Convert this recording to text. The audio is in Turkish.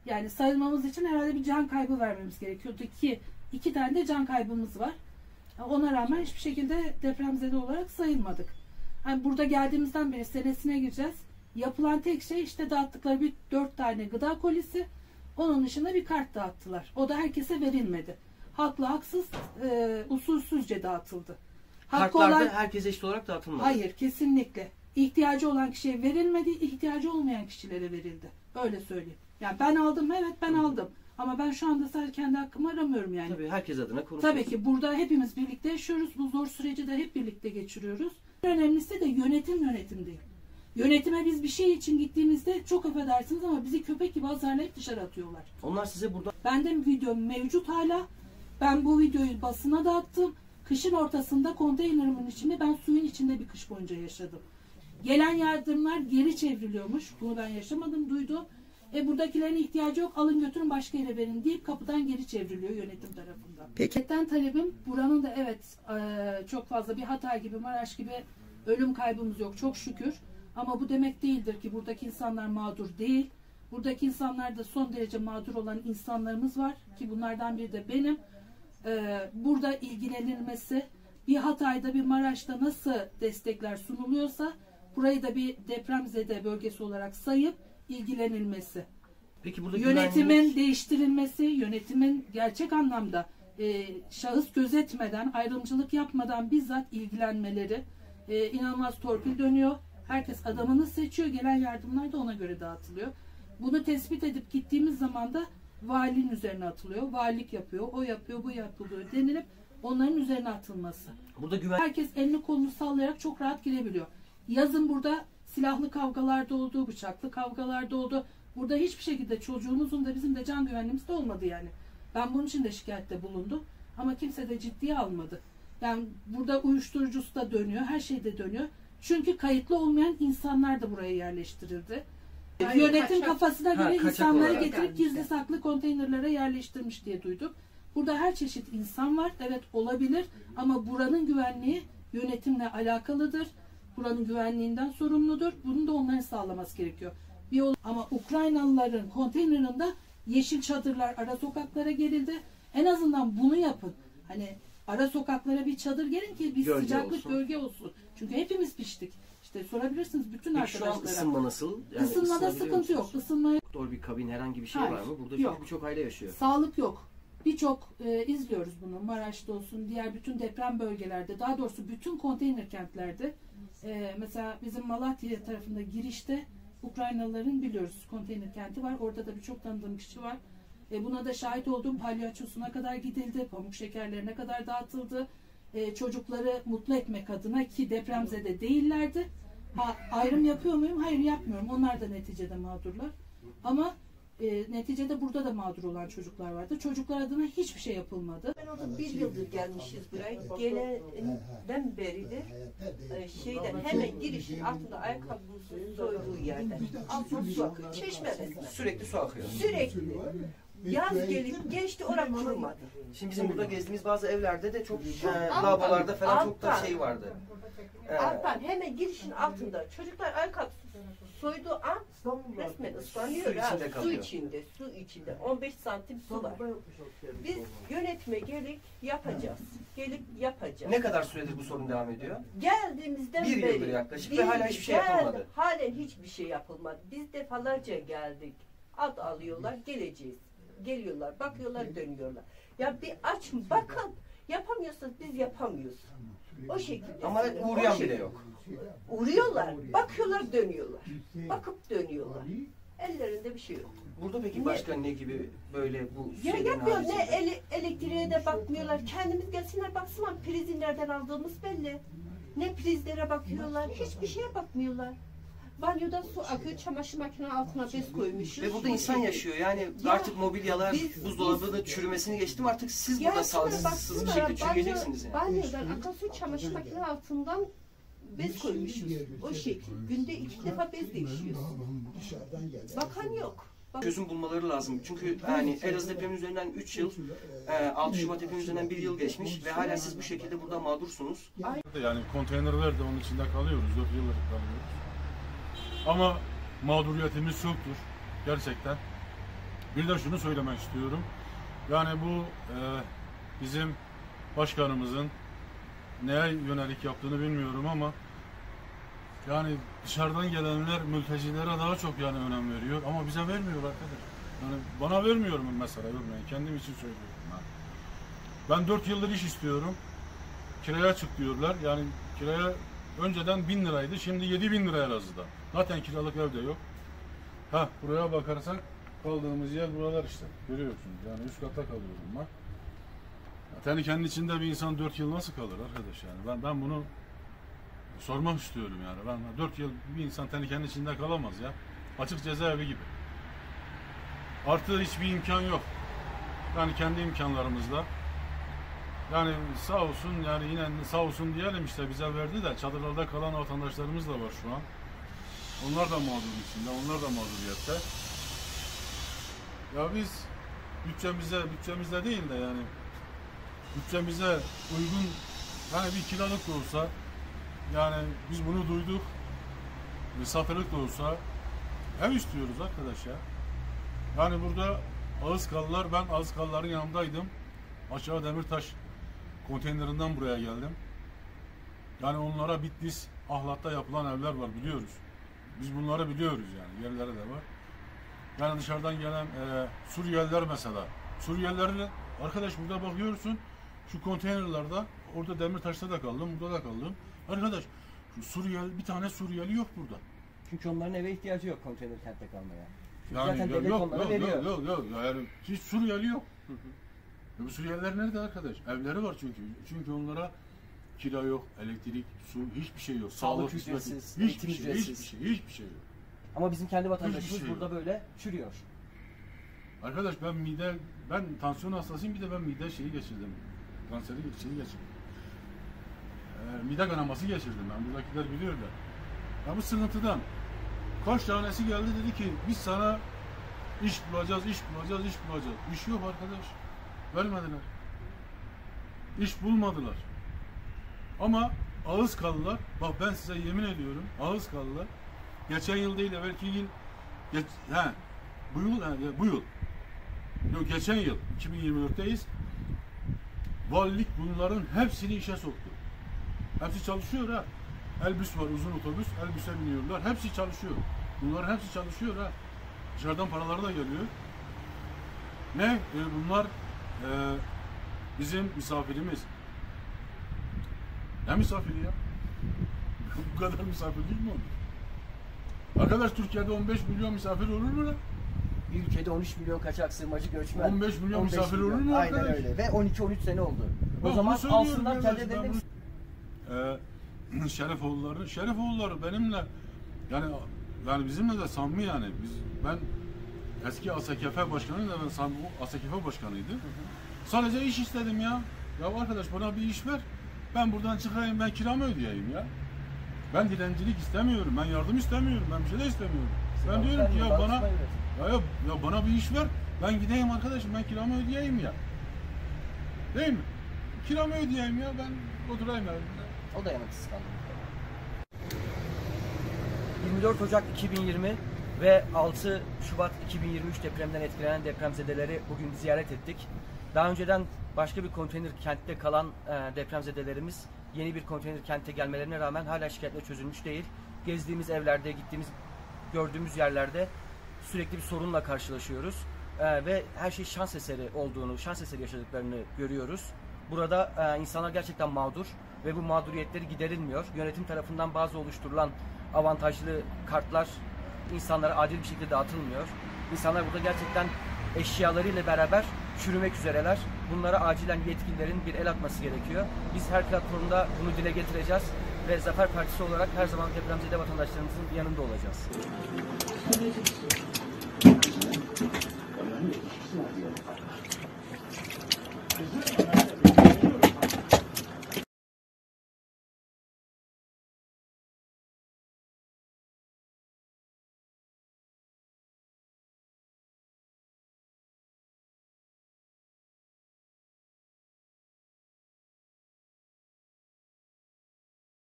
Yani sayılmamız için herhalde bir can kaybı vermemiz gerekiyordu ki 2 tane de can kaybımız var. Ona rağmen hiçbir şekilde depremzede olarak sayılmadık. Yani burada geldiğimizden beri senesine gireceğiz. Yapılan tek şey işte dağıttıkları bir 4 tane gıda kolisi. Onun dışında bir kart dağıttılar. O da herkese verilmedi. Haklı haksız usulsüzce dağıtıldı. Kartlarda herkese eşit olarak dağıtılmadı. Hayır, kesinlikle. İhtiyacı olan kişiye verilmedi, ihtiyacı olmayan kişilere verildi. Öyle söyleyeyim. Yani ben aldım, evet ben aldım. Ama ben şu anda sadece kendi hakkımı aramıyorum yani. Tabii herkes adına konuşuyoruz. Tabii ki burada hepimiz birlikte yaşıyoruz. Bu zor süreci de hep birlikte geçiriyoruz. En önemlisi de yönetim değil. Yönetime biz bir şey için gittiğimizde çok affedersiniz ama bizi köpek gibi azarlayıp dışarı atıyorlar. Onlar size burada... Bende video mevcut hala. Ben bu videoyu basına dağıttım. Kışın ortasında konteynerimin içinde ben suyun içinde bir kış boyunca yaşadım. Gelen yardımlar geri çevriliyormuş. Bunu ben yaşamadım, duydum. Buradakilerin ihtiyacı yok, alın götürün başka yere verin deyip kapıdan geri çevriliyor yönetim tarafından. Peki. Talebim buranın da evet çok fazla bir Hatay gibi, Maraş gibi ölüm kaybımız yok çok şükür. Ama bu demek değildir ki buradaki insanlar mağdur değil. Buradaki insanlar da son derece mağdur olan insanlarımız var ki bunlardan biri de benim. Burada ilgilenilmesi, bir Hatay'da bir Maraş'ta nasıl destekler sunuluyorsa burayı da bir depremzede bölgesi olarak sayıp ilgilenilmesi. Peki burada yönetimin değiştirilmesi, yönetimin gerçek anlamda şahıs gözetmeden, ayrımcılık yapmadan bizzat ilgilenmeleri, inanılmaz torpil dönüyor. Herkes adamını seçiyor, gelen yardımlar da ona göre dağıtılıyor. Bunu tespit edip gittiğimiz zaman da valinin üzerine atılıyor. Valilik yapıyor, o yapıyor, bu yapılıyor denilip onların üzerine atılması. Burada herkes elini kolunu sallayarak çok rahat girebiliyor. Yazın burada silahlı kavgalarda oldu, bıçaklı kavgalarda oldu. Burada hiçbir şekilde çocuğumuzun da bizim de can güvenliğimiz de olmadı yani. Ben bunun için de şikayette bulundum. Ama kimse de ciddiye almadı. Yani burada uyuşturucusu da dönüyor, her şey de dönüyor. Çünkü kayıtlı olmayan insanlar da buraya yerleştirildi. Yani yönetim kafasına göre insanları getirip gizli saklı konteynerlere yerleştirmiş diye duyduk. Burada her çeşit insan var. Evet olabilir ama buranın güvenliği yönetimle alakalıdır. Buranın güvenliğinden sorumludur. Bunu da onların sağlaması gerekiyor. Ama Ukraynalıların konteynerinde yeşil çadırlar, ara sokaklara gerildi. En azından bunu yapın. Hani ara sokaklara bir çadır gelin ki bir gölge sıcaklık olsun. Gölge olsun. Çünkü hepimiz piştik. İşte sorabilirsiniz bütün arkadaşlara. Şu an ısınma nasıl? Yani Isınmada sıkıntı yok. Doktor bir kabin herhangi bir şey Hayır, var mı? Burada yok. çünkü birçok aile yaşıyor. Sağlık yok. Birçok izliyoruz bunu. Maraş'ta olsun, diğer bütün deprem bölgelerde, daha doğrusu bütün konteyner kentlerde. Mesela bizim Malatya tarafında girişte Ukraynalıların biliyoruz konteyner kenti var. Orada da birçok tanıdığım kişi var. Buna da şahit olduğum palyaçosuna kadar gidildi. Pamuk şekerlerine kadar dağıtıldı. Çocukları mutlu etmek adına ki depremzede değillerdi. Ayrım yapıyor muyum? Hayır yapmıyorum. Onlar da neticede mağdurlar. Ama neticede burada da mağdur olan çocuklar vardı. Çocuklar adına hiçbir şey yapılmadı. Ben orada 1 yıldır gelmişiz buraya. Gelenden beridir hemen girişin altında ayakkabımızın soyduğu yerden. Altına su akıyor. Çeşme resmen. Sürekli su akıyor. Sürekli. Yaz gelip geçti oraya kurumadı. Şimdi bizim burada gezdiğimiz bazı evlerde de çok lavabolarda falan çok da şey vardı. Alttan hemen girişin altında çocuklar ayakkabı soyduğu an resmen ıslanıyor. Su içinde 15 santim su var. Biz yönetime gelip yapacağız. Ne kadar süredir bu sorun devam ediyor? Geldiğimizden 1 beri. yıldır yaklaşık ve hala hiçbir şey yapılmadı. Halen hiçbir şey yapılmadı. Biz defalarca geldik. Ad alıyorlar, geleceğiz. Geliyorlar, bakıyorlar, dönüyorlar. Ya bir açın, bakın. Yapamıyorsanız biz yapamıyoruz. O şekilde. Ama uğrayan bile yok. Uğruyorlar, bakıyorlar, dönüyorlar. Bakıp dönüyorlar. Ellerinde bir şey yok. Burada peki başka ne gibi böyle bu ya yapmıyor, ne elektriğe de bakmıyorlar. Kendimiz gelsinler baksınlar, prizi nereden aldığımız belli. Ne prizlere bakıyorlar, hiçbir şeye bakmıyorlar. Banyoda su akıyor, çamaşır makinenin altına bez koymuşuz. Ve burada insan yaşıyor. Yani artık mobilyalar, buzdolabının çürümesini geçtim. Artık siz burada sağlıksız bir şekilde çürüyeceksiniz yani. Banyodan akan su çamaşır makinenin altından bez koymuşuz. O şekil. Günde 2 defa bez değişiyoruz. Bakan yok. Çözüm bulmaları lazım. Çünkü yani Elazığ depremin üzerinden 3 yıl, 6 Şubat depremin üzerinden 1 yıl geçmiş ve hala siz bu şekilde burada mağdursunuz. Yani konteynerler de onun içinde kalıyoruz. 4 yıldır kalıyoruz. Ama mağduriyetimiz çoktur. Gerçekten. Bir de şunu söylemek istiyorum. Yani bu bizim başkanımızın neye yönelik yaptığını bilmiyorum ama yani dışarıdan gelenler mültecilere daha çok yani önem veriyor ama bize vermiyor arkadaş. Yani bana vermiyorum mesela örneğin. Kendim için söylüyorum. Ben 4 yıldır iş istiyorum. Kiraya çık diyorlar. Yani kiraya önceden 1000 liraydı. Şimdi 7000 liraya Elazığ'da. Zaten kiralık ev de yok. Buraya bakarsak kaldığımız yer buralar işte. Görüyorsunuz. Yani üst katta kalıyorum ben. Yani kendi içinde bir insan 4 yıl nasıl kalır arkadaş yani? Ben bunu sormak istiyorum yani. Ben 4 yıl bir insan kendi içinde kalamaz ya. Açık cezaevi gibi. Artı hiçbir imkan yok. Yani kendi imkanlarımızla. Yani sağ olsun yani yine sağ olsun diyelim işte bize verdi de çadırlarda kalan vatandaşlarımız da var şu an. Onlar da mağdur içinde, onlar da mağduriyette. Ya biz bütçemize değil de yani bütçemize uygun yani bir kiralık da olsa yani biz bunu duyduk. Misafirlik de olsa ev istiyoruz arkadaş ya. Yani burada Ağızkalılar, ben Ağızkalıların yanındaydım. Aşağı Demirtaş konteynerinden buraya geldim. Yani onlara Bitlis, Ahlat'ta yapılan evler var biliyoruz. Biz bunları biliyoruz yani yerleri de var. Yani dışarıdan gelen Suriyeliler mesela. Suriyelilerin arkadaş burada bakıyorsun şu konteynerlerde orada Demirtaş'ta da kaldım, burada da kaldım. Arkadaş şu Suriyeli bir tane Suriyeli yok burada. Çünkü onların eve ihtiyacı yok konteyner kentte kalmaya. Yani zaten devlet onlara veriyor. Yok yani hiç Suriyeli yok. Bu Suriyeliler nerede arkadaş? Evleri var çünkü. Çünkü onlara kira yok, elektrik, su, hiçbir şey yok. Sağlık ücretsiz, hiçbir şey yok. Ama bizim kendi vatandaşımız burada böyle çürüyor. Arkadaş ben tansiyon hastasıyım, bir de ben mide şeyi geçirdim. Kanseri geçirdim. Mide kanaması geçirdim ben. Buradakiler biliyorlar. Ya bu sıkıntıdan kaç tanesi geldi dedi ki biz sana iş bulacağız. İş yok arkadaş. Vermediler. İş bulmadılar. Ama Ağızkalılar, bak ben size yemin ediyorum, Ağızkalılar geçen yıl değil evvelki yıl bu yıl yok geçen yıl 2024'teyiz. Valilik bunların hepsini işe soktu. Hepsi çalışıyor ha. Elbis var, uzun otobüs, Elbis'e biniyorlar. Hepsi çalışıyor. Bunların hepsi çalışıyor ha. Dışarıdan paraları da geliyor. Ne? Bunlar bizim misafirimiz. Ne misafiri ya? Bu kadar misafirlik mi olur? Arkadaş Türkiye'de 15 milyon misafir olur mu lan? Bir ülkede 13 milyon kaçak sığınmacı göçmen. 15 milyon misafir olur mu arkadaş? Aynen öyle. Ve 12-13 sene oldu. O zaman alsınlar kendi evlerine. Şerefoğulları benimle yani bizimle de samimi yani. Ben eski ASKF başkanıydı, ben ASKF başkanıydı. Sadece iş istedim ya. Ya arkadaş bana bir iş ver. Ben buradan çıkayım, ben kiramı ödeyeyim ya. Ben dilencilik istemiyorum, ben yardım istemiyorum, ben bir şey de istemiyorum. Ben diyorum ki ya bana bir iş ver, ben gideyim arkadaşım, ben kiramı ödeyeyim ya. Değil mi? Kiramı ödeyeyim ya, ben oturayım evimde. O da yanıtsız kaldı. 24 Ocak 2020 ve 6 Şubat 2023 depremden etkilenen depremzedeleri bugün ziyaret ettik. Daha önceden başka bir konteyner kentte kalan depremzedelerimiz yeni bir konteyner kente gelmelerine rağmen hala şikayetler çözülmüş değil. Gezdiğimiz evlerde, gördüğümüz yerlerde sürekli bir sorunla karşılaşıyoruz. Ve her şey şans eseri olduğunu, şans eseri yaşadıklarını görüyoruz. Burada insanlar gerçekten mağdur ve bu mağduriyetleri giderilmiyor. Yönetim tarafından bazı oluşturulan avantajlı kartlar insanlara adil bir şekilde dağıtılmıyor. İnsanlar burada gerçekten eşyalarıyla beraber çürümek üzereler. Bunlara acilen yetkililerin bir el atması gerekiyor. Biz her platformda bunu dile getireceğiz ve Zafer Partisi olarak her zaman depremzede vatandaşlarımızın yanında olacağız.